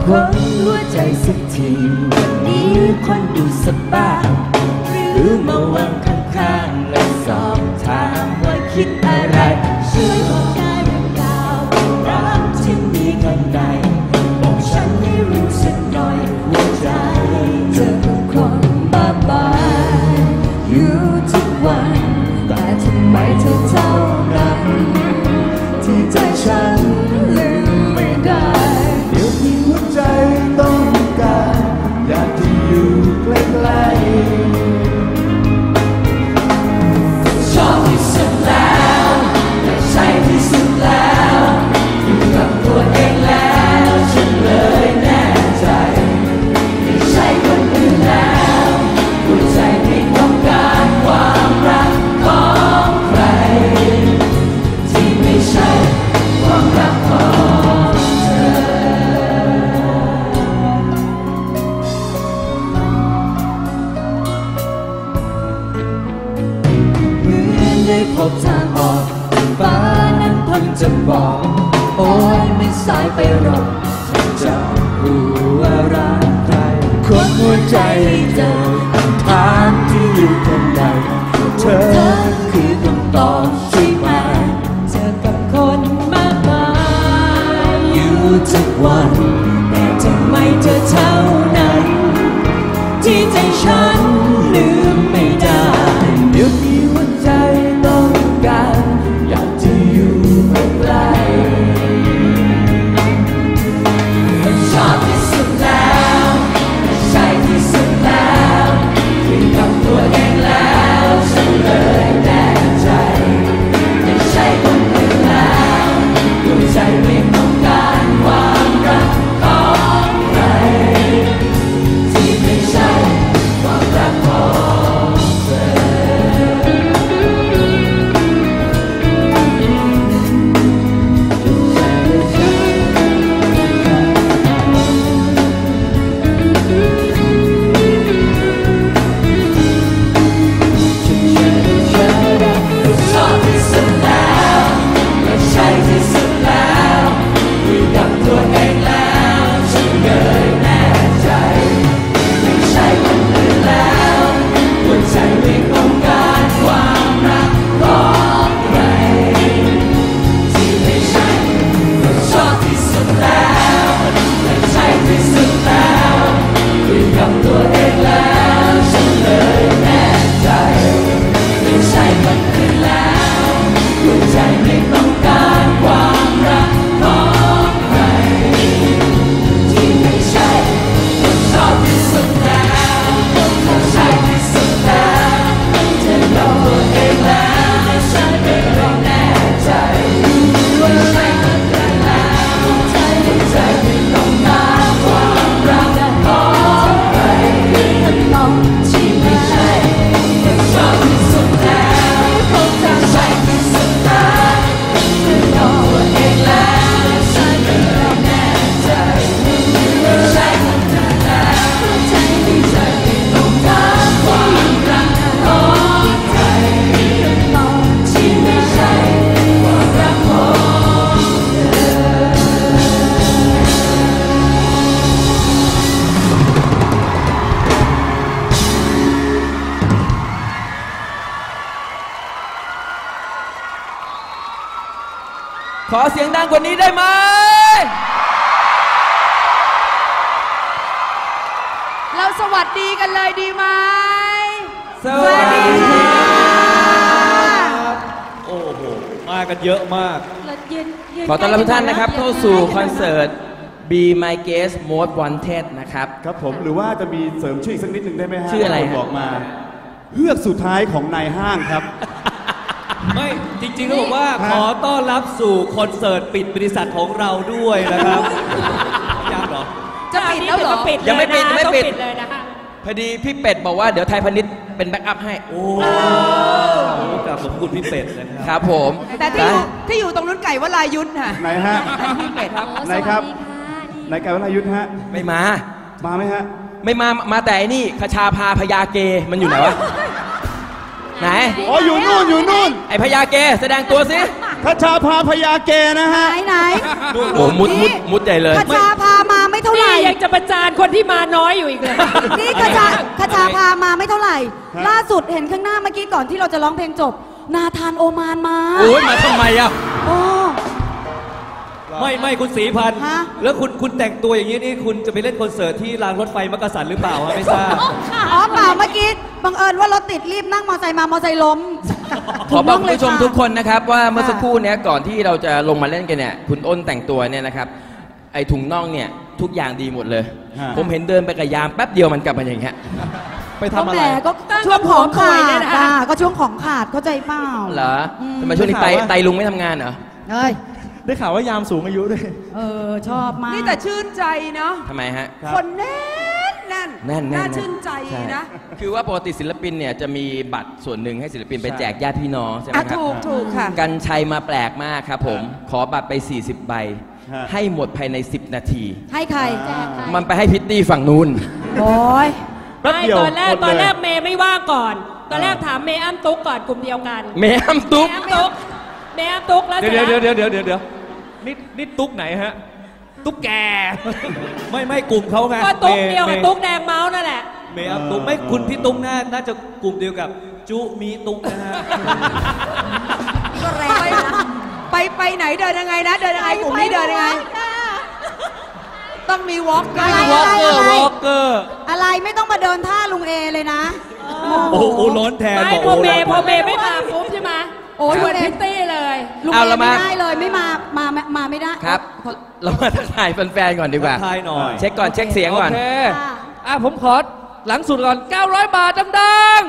คนหัวใจสักทีวันนี้คนดูสบายหรือมาวางข้างๆและสอบถามว่าคิดอะไรช่วยบอกได้หรือเปล่ารักที่มีข้างในบอกฉันให้รู้สักหน่อยหัวใจเธอคือคนบ้าบายอยู่ทุกวันแต่ทำไมเธอเท่านั้นที่ใจฉันลืมไม่ได้เดี๋ยวที่หัวใจต้องการอยากที่อยู่ใกล้ๆชอบที่สุดแล้วแต่ใช่ที่สุดแล้วอยู่กับตัวเองแล้วฉันเลยแน่ใจไม่ใช่คนอื่นแล้วหัวใจไม่ต้องการความรักของใครที่ไม่ใช่ความรักของเธอเหมือนได้พบทางออกฟ้านั้นเพิ่งจะบอกโอ้ยไม่สายไปหรอกถ้าจะรู้ว่ารักใครคนหัวใจเจอคำถามที่อยู่ข้างในเธอคือคำตอบที่มาเจอกับคนมากมายอยู่ทุกวันแต่ทำไมเธอเท่านั้นที่ใจฉันลืมไม่ได้เดี๋ยวที่หัวใจต้องการอยากจะอยู่ใกล้ชอบที่สุดแล้วใช่ที่สุดแล้วคุยกับตัวเองแล้วฉันเลยแน่ใจไม่ใช่คนอื่นแล้วหัวใจไม่ต้องการความรักของใครที่ไม่ใช่ความรักของเธอชอบที่สุดแล้วและใช่ที่สุดแล้วคุยกับตัวเองแล้วฉันเลยแน่ใจไม่ใช่คนอื่นแล้วหัวใจไม่ต้องการความรักของใครที่ไม่ใช่ชอบที่สุดแล้วและใช่ที่สุดแล้วคุยกับตัวเองแล้วฉันเลยแน่ใจไม่ใช่คนอื่นแล้วหัวใจไม่ต้องการความรักของใครที่ไม่ใช่ชอบที่สุดแล้วและใช่ที่สุดแล้วเธอกับตัวเองแล้วฉันเลยแน่ใจไม่ใช่คนอื่นแล้วหัวใจไม่ต้องการความรักของใครที่ไม่ใช่ชอบที่สุดแล้วใช่ที่สุดแล้วเธอกับตัวเองแล้วฉันเลยแน่ใจไม่ใช่คนอื่นแล้วหัวใจไม่ต้องการความรักของใครที่ไม่ใช่ความรักของเธอ ขอเสียงดังกว่านี้ได้ไหมเราสวัสดีกันเลยดีไหมสวัสดีค่ะโอ้โหมากันเยอะมากขอต้อนรับทุกท่านนะครับเข้าสู่คอนเสิร์ต Be My Guest Most Wanted นะครับครับผมหรือว่าจะมีเสริมชื่ออีกสักนิดหนึ่งได้ไหมฮะชื่ออะไรฮะบอกมาเฮือกสุดท้ายของนายห้างครับไม่จริงๆก็บอกว่าขอต้อนรับสู่คอนเสิร์ตปิดบริษัทของเราด้วยนะครับยากเหรอจะปิดแล้วเหรอยังไม่ปิดยังไม่ปิดเลยนะคะพอดีพี่เป็ดบอกว่าเดี๋ยวไทยพาณิชย์เป็นแบ็กอัพให้โอ้กราบขอบคุณพี่เป็ดนะครับครับผมแต่ที่อยู่ตรงนู้นไก่วรายุทธ์ค่ะไหนฮะพี่เป็ดครับไหนครับไหนไก่วรายุทธ์ฮะไม่มามาไหมฮะไม่มาแต่ไอ้นี่คชาพาพญาเกมันอยู่ไหนวะ ไหนอ๋ออยู่นู่นอยู่นู่นไอพญาเกแสดงตัวสิพระชาพาพญาเกนะฮะไหนโอ้มุดใหญ่เลยพระชาพามาไม่เท่าไหร่ไหร่ยังจะประจานคนที่มาน้อยอยู่อีกเลยนี่คชาพามาไม่เท่าไหร่ ล่าสุดเห็นข้างหน้าเมื่อกี้ก่อนที่เราจะร้องเพลงจบ นาธานโอมานมาโอ้ยมาทำไมอ่ะโอ้ไม่คุณศรีพันธ์ฮะแล้วคุณแต่งตัวอย่างนี้นี่คุณจะไปเล่นคอนเสิร์ตที่รางรถไฟมักกะสันหรือเปล่าฮะไม่ทราบอ๋อเปล่าเมื่อกี้บังเอิญว่ารถติดรีบนั่งมอไซค์มามอไซค์ล้มขอบอกคุณเลยผู้ชมค่ะทุกคนนะครับว่าเมื่อสักครู่เนี้ยก่อนที่เราจะลงมาเล่นกันเนี่ยคุณอ้นแต่งตัวเนี่ยนะครับไอ้ถุงน่องเนี่ยทุกอย่างดีหมดเลยฮะผมเห็นเดินไปกับยามแป๊บเดียวมันกลับมาอย่างเงี้ยไปทำอะไรแหมก็ช่วงของขาดอ่ะก็ช่วงของขาดเข้าใจเปล่าเหรอทำไมช่วงนี้ไตลุงไม่ทำงานเหรอเฮ้ยได้ข่าวว่ายามสูงอายุด้วยชอบมากนี่แต่ชื่นใจเนาะทำไมฮะคนแน่นแน่นแน่นน่าชื่นใจช่นะคือว่าปกติศิลปินเนี่ยจะมีบัตรส่วนหนึ่งให้ศิลปินไปแจกญาติพี่น้องใช่ไหมอ่ะครับถูกค่ะกันชัยมาแปลกมากครับผมขอบัตรไป 40 ใบฮะให้หมดภายใน 10 นาทีให้ใครมันไปให้พิตตี้ฝั่งนู้นโอ้ยแป๊บไม่เดียวตอนแรกหมดเลยตอนแรกเมย์ไม่ว่างก่อน ตอนแรกถามเมย์อ้ำตุ๊กก่อนกลุ่มเดียวกันเมย์อ้ำตุ๊กเมย์อ้ำตุ๊กเมย์อ้ำตุ๊กแล้วเดี๋ยวสร็จเดี๋ยวแล้วเดี๋ยวนี่ตุ๊กไหนฮะ ตุ๊กแก ไม่กลุ่มเขาไงก็ตุ๊กเดียวกับมตุ๊กแดงเมาส์นั่นแหละเมย์อัพตุ๊กไม่คุณพี่ตุ๊กน่าจะกลุ่มเดียวกับจุมีตุ๊กนะฮะก็แรงนะไปไหนเดินยังไงนะเดินยังไงกลุ่มนี้เดินยังไง ต้องมีวอล์กเกอร์วอล์กเกอร์อะไรไม่ต้องมาเดินท่าลุงเอเลยนะโอ้โหร้อนแทนไม่บอกพอโอ้เมย์พร้ออนเมย์ไม่มาปุ๊บใช่ไหมโอ้ยเหมือนพิตตี้เลยลุงเอาเอละไม่มาได้เลยไม่มาไม่ได้ครับ เรามาทักทายแฟนๆก่อนดีกว่าทายหน่อยเช็คก่อนเช็คเสียงก่อนโอเคค่ะผมขอหลังสุดก่อน 900 บาทดัง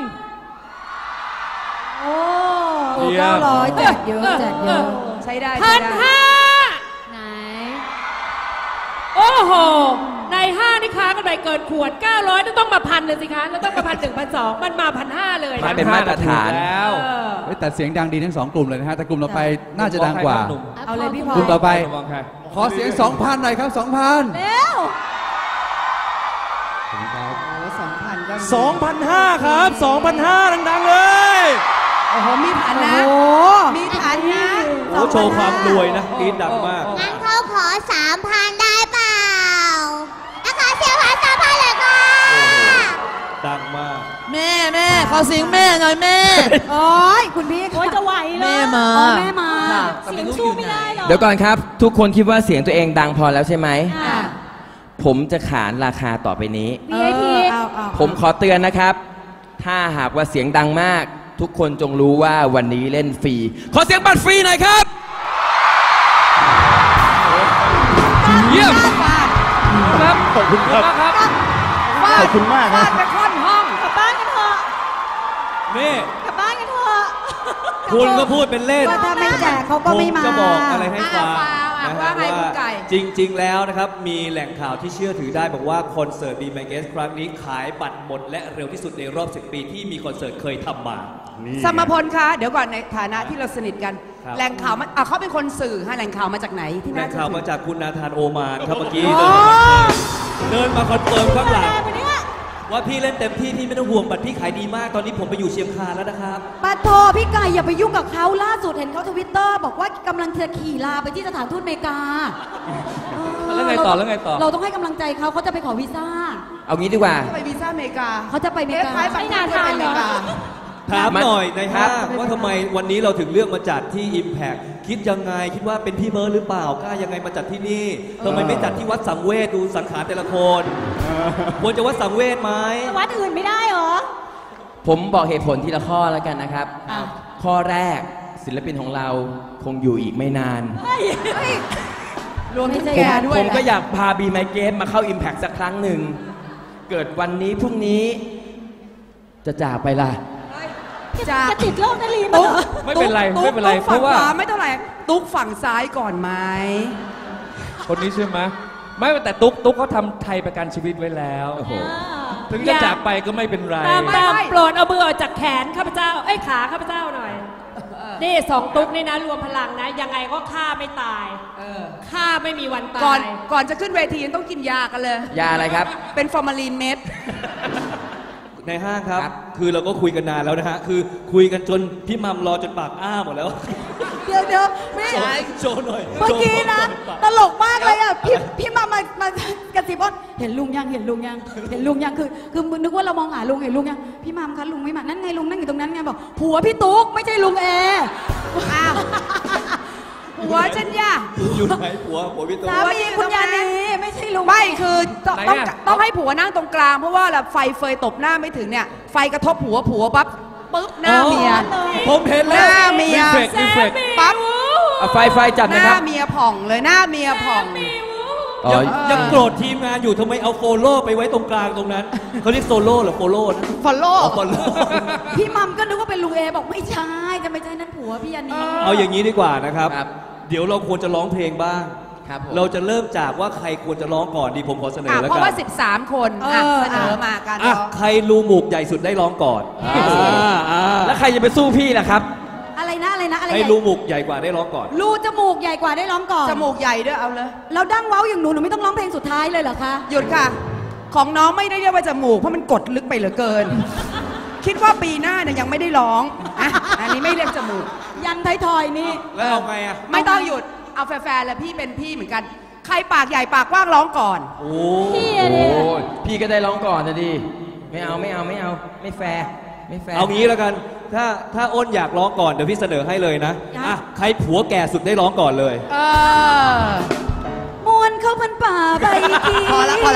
โอ้เยี่ยม 900แจกเยอะแจกเยอะใช้ได้พัใช้นได้ห้าไหนโอ้โห ในห้านี่ค้ากันไปเกินขวด 900ต้องมาพันเลยสิคะแล้วต้องมา1,100 มันมา1,500เลยมันะนเป็นมาตรฐานแล้วเออเฮ้ยแต่เสียงดังดีทั้งสองกลุ่มเลยนะฮะ แต่กลุ่มต่อไปน่าจะดังกว่าเอาเลยพี่พลกลุ่มต่อไปมองใครขอเสียง 2,000 หน่อยครับ 2,000 เร็วโอ้2,000 ก็ 2,500 ครับ 2,500 ดังๆเลยโอ้โหมีฐานะโอ้มีฐานะโอ้โชว์ความรวยนะกรีดดังมากงั้นเขาขอ 3,000 ได้เปล่าแล้วขอเสียงพัน3,000เลยค่ะดังมากแม่ขอเสียงแม่หน่อยแม่โอ้ยคุณพี่โอ้ยจะไหวเหรอแม่มาอ๋อแม่มาเสียงสู้ไม่ได้หรอกเดี๋ยวก่อนครับ ทุกคนคิดว่าเสียงตัวเองดังพอแล้วใช่ไหมค่ะผมจะขานราคาต่อไปนี้ VIP ผมขอเตือนนะครับ ถ้าหากว่าเสียงดังมาก ทุกคนจงรู้ว่าวันนี้เล่นฟรี ขอเสียงบัตรฟรีหน่อยครับ เยี่ยมครับขอบคุณครับขอบคุณมากครับฟาดไปค่อนห้องกลับบ้านกันเถอะนี่กลับบ้านกันเถอะคุณก็พูดเป็นเล่นว่าถ้าไม่แจกเขาก็ไม่มาผมจะบอกอะไรให้ฟังอ่ะนะว่าฮะไงคุณไก่จริง ๆ แล้วนะครับ มีแหล่งข่าวที่เชื่อถือได้บอกว่าคอนเสิร์ต Be My Guest ครั้งนี้ขายบัตรหมดและเร็วที่สุดในรอบ 10 ปีที่มีคอนเสิร์ตเคยทำมาสมพลคะเดี๋ยวก่อนในฐานะที่เราสนิทกันครับแหล่งข่าวมันเขาเป็นคนสื่อฮะแหล่งข่าวมาจากไหนที่แหล่น่าง จะข่าวถืมาอจากคุณนาธานโอมานครับเมื่อกี้อ๋อเดินมาคอนเฟิร์มข้างหลังว่าพี่เล่นเต็มที่พี่ไม่ต้องห่วงบัตรพี่ขายดีมากตอนนี้ผมไปอยู่เชียงคานแล้วนะครับปาโทพี่ไก่อย่าไปยุ่งกับเขาล่าสุดเห็นเขาทวิตเตอร์บอกว่ากำลังจะขี่ลาไปที่สถานทูตอเมริกาแล้วไงต่อแล้วไงต่อเราต้องให้กำลังใจเขาเขาจะไปขอวีซ่าเอางี้ดีกว่าไปวีซ่าอเมริกาเขาจะไปอเมริกาคล้ายๆบัตรที่เคยไปอเมริกาถามหน่อยในครัห้าบงว่าทำไมวันนี้เราถึงเลือกมาจัดที่ Impact คิดยังไงคิดว่าเป็นพี่เบิร์ดหรือเปล่ากล้ายังไงมาจัดที่นี่ทำไมไม่จัดที่วัดสังเวชดูสังขารแต่ละคนควรจะวัดสังเวชไหมวัดอื่นไม่ได้เหรอผมบอกเหตุผลทีละข้อแล้วกันนะครับ ข้อแรกศิลปินของเราคงอยู่อีกไม่นานรวมถึงไม่แกใช่ด้วยผมแหละก็อยากพาบีไมเกมมาเข้า Impact สักครั้งหนึ่ง เกิดวันนี้พรุ่งนี้จะจากไปล่ะจากจะติดโรคนาลีมาตุ๊กเหรอไม่เป็นไรตุ๊กไม่เป็นไรตุ๊กเพราะว่าฝั่งขวไม่เท่าไหร่ตุ๊กฝั่งซ้ายก่อนไหมคนนี้ใช่ไหมไม่แต่ตุ๊กเขาทำไทยประกันชีวิตไว้แล้วโอ้โหถึงจะจากไปก็ไม่เป็นไรตามโปรดเอามือออกจากแขนข้าพเจ้าเอ้ยขาข้าพเจ้าหน่อย นี่2 ตุ๊กนี่นะรวมพลังนะ ยังไงก็ฆ่าไม่ตายฆ่าไม่มีวันตายก่อนจะขึ้นเวทียังต้องกินยากันเลยยาอะไรครับเป็นฟอร์มาลีนเม็ดในห้างครับครับคือเราก็คุยกันนานแล้วนะฮะ คือคุยกันจนพี่มัมรอจนปากอ้าหมดแล้วเดี๋ยวไม่โชว์หน่อยเมื่อกี้นะ ตลกมากเลยอ่ะ พี่มากระซิบว่าเห็นลุงยังเห็นลุงยังเห็นลุงยังคือนึกว่าเรามองหาลุงเห็นลุงยังพี่มัมคะลุงไม่มานั่นไงลุงนั่งอยู่ตรงนั้นไงบอกผัวพี่ตุ๊กไม่ใช่ลุงเออ้าวผัวฉันย่าอยู่ไหนผัวพี่ตุ๊กสามีคุณยานีไม่ใช่ลุงไม่คือต้องให้ผัวนั่งตรงกลางเพราะว่าไฟเฟยตบหน้าไม่ถึงเนี่ยไฟกระทบผัวปั๊บปึ๊บหน้าเมียผมเห็นแล้วหน้าเมียปั๊บไฟจัดหนะครับน้าเมียผ่องเลยหน้าเมียผ่องยังโกรธทีมงานอยู่ทำไมเอาโฟโล่ไปไว้ตรงกลางตรงนั้นเขาเรียกโซโล่หรือโฟโล่นะฟอลโล่พี่มัมก็นึกว่าเป็นลุงเอบอกไม่ใช่จะไม่ใช่นั่นผัวพี่ยานีเอาอย่างนี้ดีกว่านะครับเดี๋ยวเราควรจะร้องเพลงบ้างเราจะเริ่มจากว่าใครควรจะร้องก่อนดีผมขอเสนอแล้วกันเพราะว่า13คนเสนอมากันใครรูหมูกใหญ่สุดได้ร้องก่อนแล้วใครจะไปสู้พี่ล่ะครับอะไรนะใครรูหมูกใหญ่กว่าได้ร้องก่อนรูจมูกใหญ่กว่าได้ร้องก่อนจมูกใหญ่ด้วยเอาเลยเราดั้งเว้าอย่างหนูไม่ต้องร้องเพลงสุดท้ายเลยเหรอคะหยุดค่ะของน้องไม่ได้เรียกว่าจมูกเพราะมันกดลึกไปเหลือเกินคิดว่าปีหน้าเนี่ยยังไม่ได้ร้องอันนี้ไม่เรียกจมูกยันไททอยนี่แล้วเอาไงไม่ต้องหยุดเอาแฟร์ๆแล้วพี่เป็นพี่เหมือนกันใครปากใหญ่ปากกว้างร้องก่อนพี่ก็ได้ร้องก่อนนะดิไม่เอาไม่แฟร์เอางี้แล้วกันถ้าอ้นอยากร้องก่อนเดี๋ยวพี่เสนอให้เลยนะใครผัวแก่สุดได้ร้องก่อนเลยมวนเข้าพันป่าใบกีพอละก็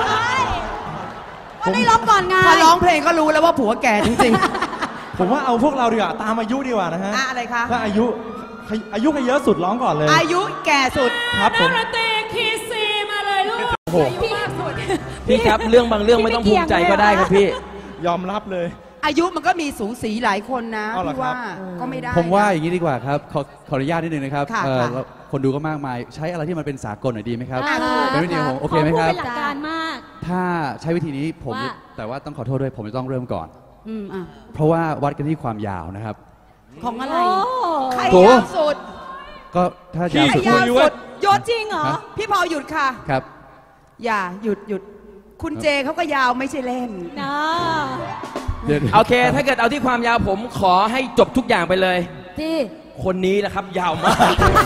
ได้ร้องก่อนไงพอร้องเพลงก็รู้แล้วว่าผัวแก่จริงๆผมว่าเอาพวกเราดีกว่าตามอายุดีกว่านะฮะอะไรคะถ้าอายุใครเยอะสุดร้องก่อนเลยอายุแก่สุดครับผมคีซีมาเลยลูกพี่มากสุดพี่ครับเรื่องบางเรื่องไม่ต้องภูมิใจก็ได้ครับพี่ยอมรับเลยอายุมันก็มีสูสีหลายคนนะพี่ว่าก็ไม่ได้ผมว่าอย่างนี้ดีกว่าครับขออนุญาตนิดนึงนะครับคนดูก็มากมายใช้อะไรที่มันเป็นสากลหน่อยดีไหมครับเป็นวิธีของผมโอเคไหมครับหลักการมากถ้าใช้วิธีนี้ผมแต่ว่าต้องขอโทษด้วยผมจะต้องเริ่มก่อนเพราะว่าวัดกันที่ความยาวนะครับของอะไรใครยาวสุดก็ถ้ายาวสุดยศจริงเหรอพี่พอหยุดค่ะครับอย่าหยุดคุณเจเขาก็ยาวไม่ใช่เล่นนะโอเคถ้าเกิดเอาที่ความยาวผมขอให้จบทุกอย่างไปเลยที่คนนี้แหละครับยาวมาก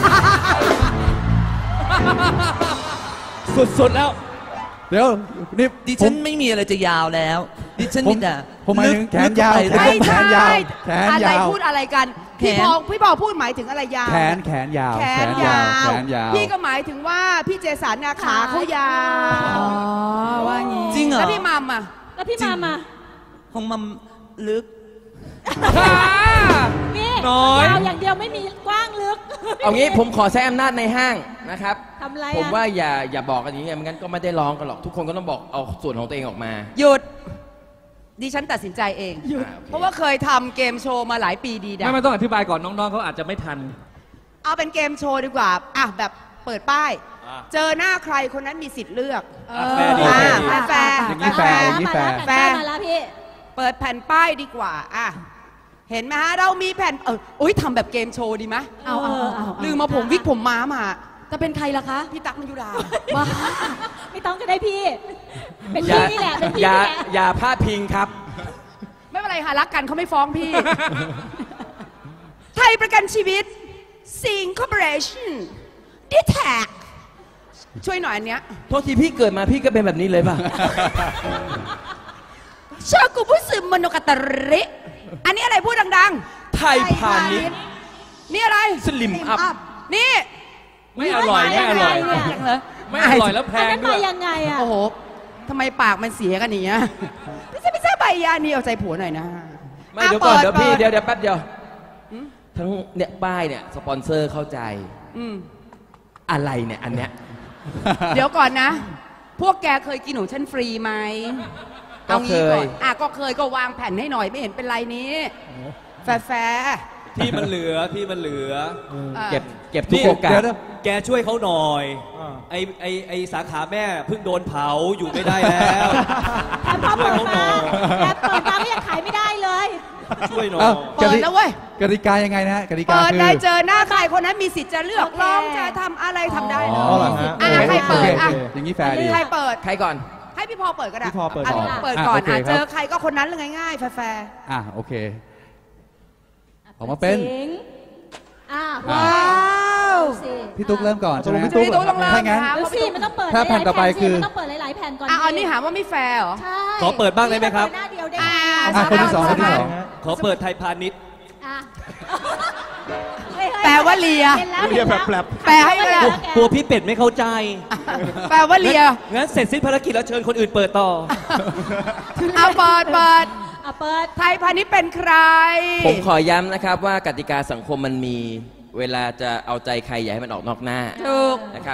สุดๆแล้วเดี๋ยวนี่ดิฉันไม่มีอะไรจะยาวแล้วดิฉันมีแต่ผมหมายถึงแขนยาวแขนยาวอะไรพูดอะไรกันพี่พอพูดหมายถึงอะไรยาวแขนยาวพี่ก็หมายถึงว่าพี่เจสันเนี่ยขาเขายาวว่างี้จริงเหรอแล้วพี่มัมอ่ะแล้วพี่มัมอ่ะของมัมลึกนี่ยาวอย่างเดียวไม่มีกว้างลึกเอางี้ผมขอใช้อำนาจในห้างนะครับทำไรผมว่าอย่าบอกกันอย่างนี้ไม่งั้นก็ไม่ได้ร้องกันหรอกทุกคนก็ต้องบอกเอาส่วนของตัวเองออกมาหยุดดิฉันตัดสินใจเองเพราะว่าเคยทำเกมโชว์มาหลายปีดีนะไม่ต้องอธิบายก่อนน้องๆเขาอาจจะไม่ทันเอาเป็นเกมโชว์ดีกว่าแบบเปิดป้ายเจอหน้าใครคนนั้นมีสิทธิ์เลือกแฟร์มาแล้วพี่เปิดแผ่นป้ายดีกว่าเห็นไหมฮะเรามีแผ่นทำแบบเกมโชว์ดีไหมลืมมาผมวิกผมม้ามาจะเป็นใครล่ะคะพี่ตั๊กมยุราไม่ต้องก็ได้พี่เป็นพี่นี่แหละเป็นพี่นี่แหละอย่าพลาดพิงครับไม่เป็นไรค่ะรักกันเขาไม่ฟ้องพี่ไทยประกันชีวิตซิงคอร์ปอเรชั่นดิแท็กช่วยหน่อยอันเนี้ยโทษทีพี่เกิดมาพี่ก็เป็นแบบนี้เลยป่ะชากุบุสึมโนกาตริอันนี้อะไรพูดดังๆไทยพาณิชย์นี่อะไรสลิมอัพนี่ไม่อร่อยไม่อร่อยแล้วแพงด้วยยังไงอ่ะโอ้โหทำไมปากมันเสียกันอย่างเงี้ยพี่ใช่ใบยานี่เอาใจผัวหน่อยนะไม่เดี๋ยวก่อนเดี๋ยวพี่เดี๋ยวแป๊บเดียวทั้งเนี่ยป้ายเนี่ยสปอนเซอร์เข้าใจอะไรเนี่ยอันเนี้ยเดี๋ยวก่อนนะพวกแกเคยกินของฉันฟรีไหมก็เคยก็เคยก็วางแผ่นให้หน่อยไม่เห็นเป็นไรนี้แฟร์ที่มันเหลือเก็บทุกโอกาสแกช่วยเขาหน่อยไอสาขาแม่เพิ่งโดนเผาอยู่ไม่ได้แล้วช่วยเขาหน่อยแต่เปิดมาก็ยังขายไม่ได้เลยช่วยหน่อยเปิดแล้วเว้ยกติกายังไงนะกติกาเปิดได้เจอหน้าใครคนนั้นมีสิทธิ์จะเลือกร้องจะทำอะไรทำได้เลยใครเปิดอย่างนี้แฟร์ดีใครเปิดใครก่อนให้พี่พอเปิดก็ได้พี่พอเปิดก่อนเจอใครก็คนนั้นเลยง่ายๆแฟร์โอเคออกมาเป็นว้าวพี่ตุ๊กเริ่มก่อนใช่ไหมพี่ตุ๊กต้องเริ่มถ้างั้นนะคะดูสิมันต้องเปิดถ้าแผ่นต่อไปคือมันต้องเปิดหลายๆแผ่นก่อนอันนี้หาว่าไม่แฟร์เหรอใช่ขอเปิดบ้างได้ไหมครับหน้าเดียวได้คนที่สองคนที่สองขอเปิดไทยพาณิชย์อ่ะแปลว่าเลียเห็นแล้วเรียกแปลบแปลให้เลยกลัวพี่เป็ดไม่เข้าใจแปลว่าเลียงั้นเสร็จสิ้นภารกิจแล้วเชิญคนอื่นเปิดต่อเอาเปิดอ่ะเปิดไทยพาณิชย์เป็นใครผมขอย้ำนะครับว่ากติกาสังคมมันมีเวลาจะเอาใจใครอย่าให้มันออกนอกหน้าถูกนะครับ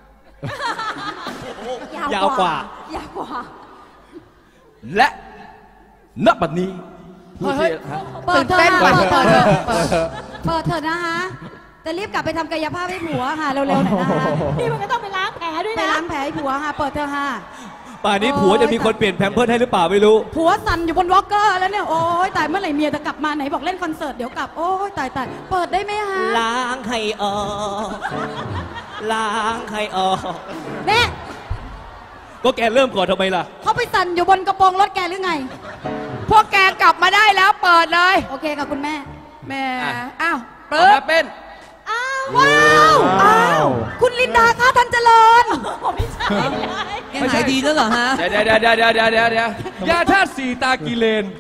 ยาวกว่ายาวกว่าและณบัดนี้ผู้ที่เปิดเถอะตื่นเต้นกว่าเปิดเถอะเปิดเถอะนะคะจะรีบกลับไปทำกายภาพให้ผัวค่ะเร็วๆหน่อยนะคะนี่มันก็ต้องไปล้างแผลด้วยไปนะล้างแผลให้ผัวค่ะเปิดเถอะค่ะป่านนี้ผัวจะมีคนเปลี่ยนแพมเพิร์สให้หรือเปล่าไม่รู้ผัวสั่นอยู่บนวอล์กเกอร์แล้วเนี่ยโอ๊ยตายเมื่อไหร่เมียจะกลับมาไหนบอกเล่นคอนเสิร์ตเดี๋ยวกลับโอ๊ยตายเปิดได้ไหมฮะล้างให้ออกล้างให้ออกเนี่ยก็แกเริ่มก่อนทำไมล่ะเขาไปสั่นอยู่บนกระโปรงรถแกหรือไงพวกแกกลับมาได้แล้วเปิดเลยโอเคค่ะคุณแม่แม่อ้าวต่อปึ๊บมาเป็นว้าวอ้าวคุณลินดาค่ะท่านเจริญแกหายดีแล้วเหรอฮะเดี๋ยวยาธาตุสีตากิเลน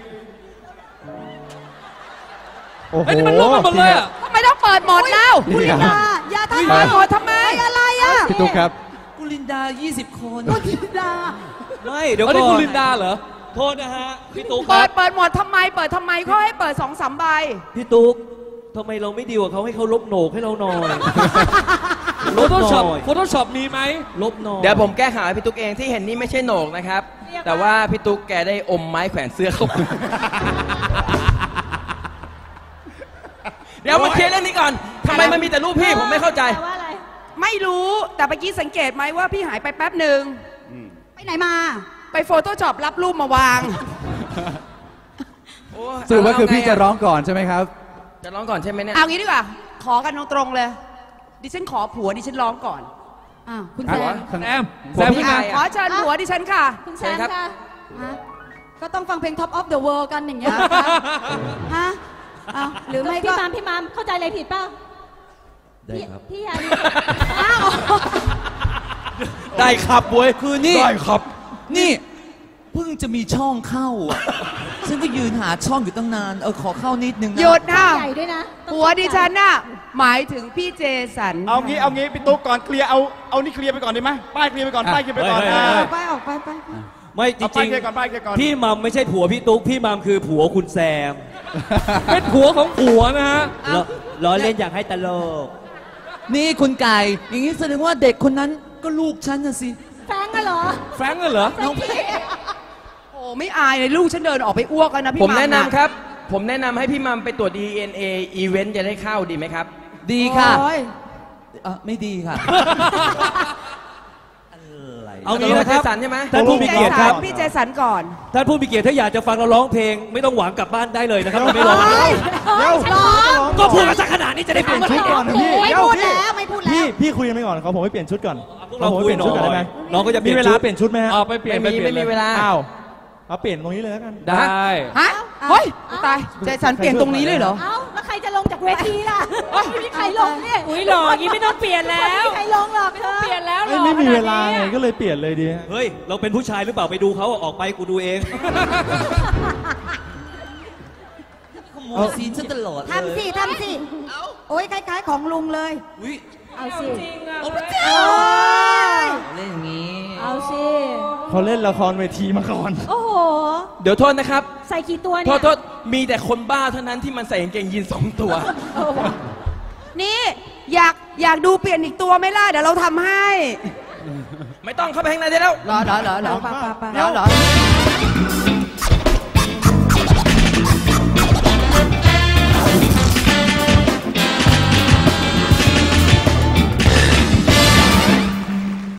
โอ้โหเฮ้ยนี่มันลงมาหมดเลยอะทำไมต้องเปิดหมดแล้วคุณลินดาอย่าทำเปิดหมดทำไมอะไรอ่ะพี่ตุ๊กครับกุลินดา 20 คนคุณลินดาไม่เดี๋ยวอันก่นี้อคุณนลินดาเหรอโทษนะฮะพี่ตุ๊กคเปิรัดบเปิดหมดทำไมเปิดทำไมเขาให้เปิด2-3 ใบพี่ตุ๊กทำไมเราไม่ดีกว่าเขาให้เขาลบโหนกให้เราหน่อยโฟโต้ช็อปมีไหมลบหน่อยเดี๋ยวผมแก้ข่าวให้พี่ตุ๊กเองที่เห็นนี่ไม่ใช่โหนกนะครับ แต่ว่าพี่ตุ๊กแกได้อมไม้แขวนเสื้อเข้ามาเดี๋ยวมาเคลียร์เรื่องนี้ก่อนทำไมมันมีแต่รูปพี่ผมไม่เข้าใจแปลว่าอะไรไม่รู้แต่เมื่อกี้สังเกตไหมว่าพี่หายไปแป๊บหนึ่งไปไหนมาไปโฟโต้ช็อปรับรูปมาวางสรุปว่าคือพี่จะร้องก่อนใช่ไหมครับจะร้องก่อนใช่ไหมเนี่ยเอางี้ดีกว่า ขอกันตรงๆเลย ดิฉันขอผัวดิฉันร้องก่อนอ้าวคุณครัแซบมแซมขึ้นมาขอเชิญผัวดิฉันค่ะคุณแซมค่ะฮะก็ต้องฟังเพลง Top of the World กันอย่างเงี้ยเหรอคะฮะอ้าวหรือไม่ก็พี่มามเข้าใจอะไรผิดเปล่าได้ครับพี่ยานีอ้าวได้ครับบวยคือนี่ได้ครับนี่เพิ่งจะมีช่องเข้าอ่ะ ฉันก็ยืนหาช่องอยู่ตั้งนาน ขอเข้านิดนึงนะหยุดค่ะใหญ่ด้วยนะต้องผัวดิฉันน่ะหมายถึงพี่เจสันเอางี้พี่ตุ๊กก่อนเคลียร์เอานี่เคลียร์ไปก่อนได้ไหมป้ายเคลียร์ไปก่อนป้ายเคลียร์ไปก่อนเฮ้ยออกไปออกไปไปไม่จเอาป้าริยงเคลียร์ก่อนป้ายเคลียร์ก่อนๆพี่มัมไม่ใช่ผัวพี่ตุ๊กพี่มัมคือผัวคุณแซมเป็นผัวของผัวนะฮะล้อเล่นอยากให้ตลกนี่คุณไก่ อย่างนี้แสดงว่าเด็กคนนั้นก็ลูกฉันน่ะสิแฟงกันเหรอแฟรงค์เหรอน้องโอ้ไม่อายเลยลูกฉันเดินออกไปอ้วกแล้วนะพี่ผมมัแนะนำน่ะครับ ผมแนะนำให้พี่มัมไปตรวจ DNA อีเวนต์จะได้เข้าดีไหมครับดีค่ะโอ้ยไม่ดีค่ะเอางี้นะครับเจสันใช่ไหมท่านผู้มีเกียรติครับพี่เจสันก่อนท่านผู้มีเกียรติถ้าอยากจะฟังเราร้องเพลง ไม่ต้องหวังกลับบ้านได้เลยนะครับเราไม่ร้องเดี๋ยวก็พูดกันสักขนาดนี้จะได้ฟังเปลี่ยนชุดก่อนนะพี่ไม่เดี๋ยวพูดพี่แล้วไม่พูดแล้วพี่คุยกันไปก่อนเขาผมไปเปลี่ยนชุดก่อนพวกเราผมไปคุเปยลี่ยนหน่ชุดก่อนได้ไหมอยน้องก็จะเปมีลี่ยนเวชุลาดเปลี่ยนชุดไหมฮะเอาไปเปลี่ยนไม่มีเวลาอ้าวเอาเปลี่ยนตรงนี้เลยแล้วกันได้ฮะเฮ้ยตายเจสันเปลี่ยนตรงนี้เลยเหรอเอ้า แล้วใครจะลงจากเวทีล่ะไม่มีใครลงเนี่ยอุ้ยหล่ออย่างนี้ไม่ต้องเปลี่ยนแล้วไม่มีใครลงหรอกไม่ต้องเปลี่ยนแล้วหล่เอ้ยอไม่มีขนดเวลานี้ไงก็เลยเปลี่ยนเลยดีฮะเฮ้ย เราเป็นผู้ชายหรือเปล่าไปดูเขาออกไปกูดูเองขโมยซีนฉันตลอดเลยทำสิทำสิโอ้ยคล้ายๆของลุงเลยอุ๊ยเอาสิจริงอ่ะโอ้ยเล่นอย่างนี้เอาสิเขาเล่นละครเวทีมาก่อนโอ้โหเดี๋ยวโทษนะครับใส่กี่ตัวโทเนี่ยษมีแต่คนบ้าเท่านั้นที่มันใส่กางเกงยีน2 ตัวนี่อยากดูเปลี่ยนอีกตัวไหมล่ะเดี๋ยวเราทำให้ไม่ต้องเข้าไปข้างในได้แล้วเหรอไปไปไปเหรอ